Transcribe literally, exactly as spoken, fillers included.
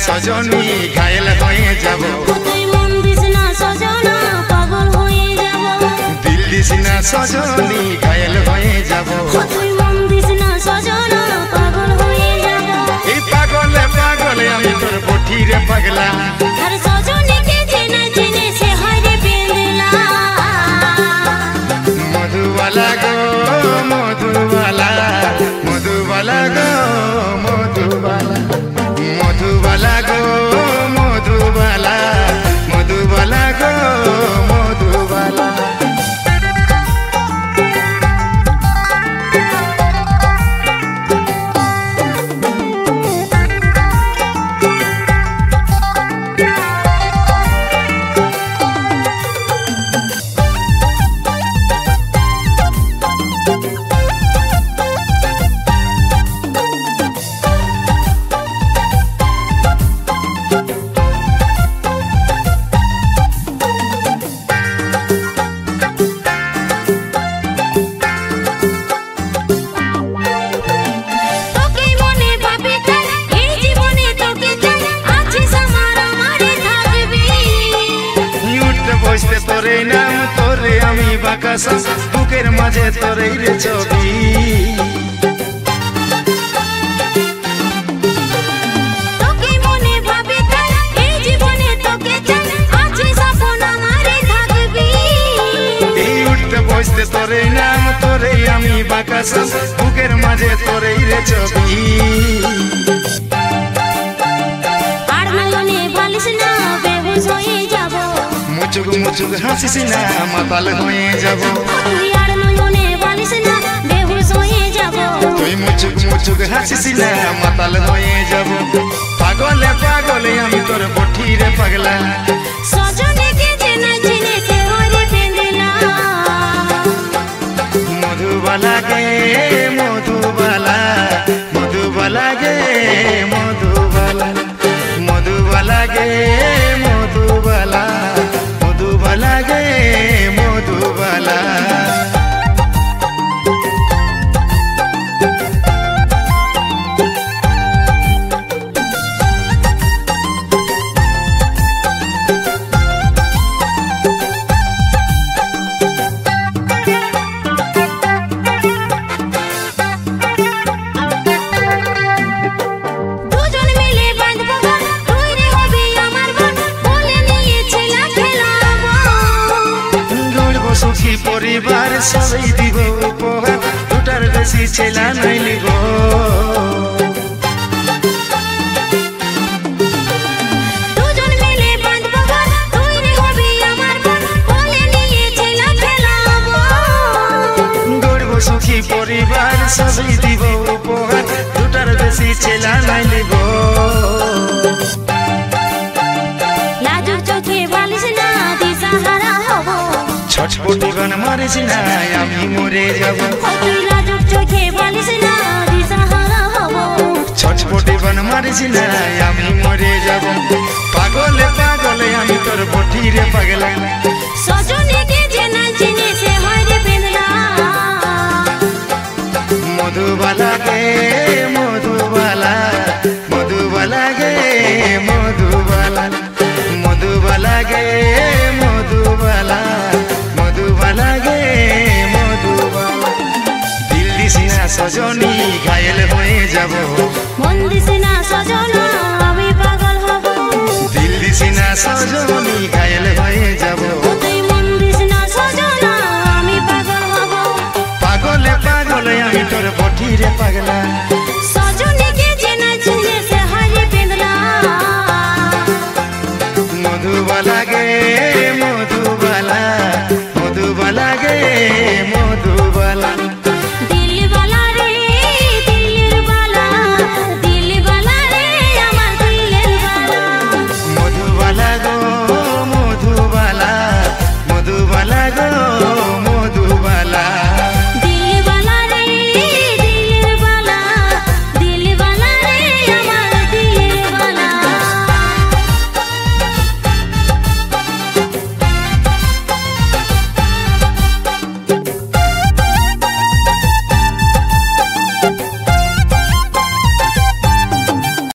সজনী ঘায়েল হয়ে যাব তুই মন দিস না সজনা পাগল হয়ে যাব দিল দিস না সজনী ঘায়েল হয়ে যাব তুই মন দিস না সজনা পাগল হয়ে যাব এই পাগলে পাগলে আমি তোর বঠি রে পাগলা আর সজনীকে চেনে চেনে সে হয় রে বেঁধলা মধুবালা গো মধুবালা মধুবালা গো মধুবালা মধুবালা গো মধুবালা মধুবালা গো মধুবালা বসতে তোরে নাম তোরে আমি বাকাসা বুকের মাঝে তোরে রে ছবি তোকে মনে ভাবে তাই এই জীবনে তোকে চাই আছে স্বপ্ন আমারে থাকবি এই উঠতে বসতে তোরে নাম তোরে আমি বাকাসা বুকের মাঝে তোরে রে ছবি আর নয়নে বালিশ না বেহুশ হয়ে যাব মুচুক মুচুক হাসিস না মাতাল হয়ে যাব তুই আর নয়নে বালিশ না বেহুশ হয়ে যাব তুই মুচুক মুচুক হাসিস না মাতাল হয়ে যাব পাগলে পাগলে আমি তোর বঠি রে পাগলা সজনীকে চেনে চেনে সে হরে বেঁধলা মধুবালা গে মধুবালা মধুবালা গে মধুবালা মধুবালা গে মধুবালা মধুবালা গে মধুবালা দুজন মিলে বাঁধবো ঘর তুই রে হবি আমার বোন বলে নিয়েছিলাম খেলাবো গড়ব সুখী পরিবার সবাই দিব উপহার দুটার বেশি ছেলা নাই লিব দুজন মিলে বাঁধবো ঘর তুই রে হবি আমার বোন বলে নিয়েছিলাম খেলাবো গড়ব সুখী পরিবার সবাই দিব উপহার দুটার বেশি ছেলা নাই লিব লাজুক চোখে বালিশ না দিশাহারা হব ছটপটি গান মারিস না আমি মরে যাব তুই লাজুক চোখে বালিশ না দিশাহারা হব ছটপটি গান মারিস না আমি মরে যাব পাগলে পাগলে আমি তোর বঠি রে পাগলা সজনীকে চেনা চেনে সে হয় রে বেঁধলা মধুবালা গে মধুবালা মধুবালা গে মধুবালা মধুবালা গে মধুবালা মধুবালা গে মধুবালা দিল দিস না সজনী ঘায়েল হয়ে যাব মন দিস না সজনা আমি পাগল হব দিল দিস না সজনী ঘায়েল হয়ে যাব তুই মন দিস না সজনা আমি পাগল হব পাগলে পাগলে আমি তোর বঠি রে পাগলা সজনী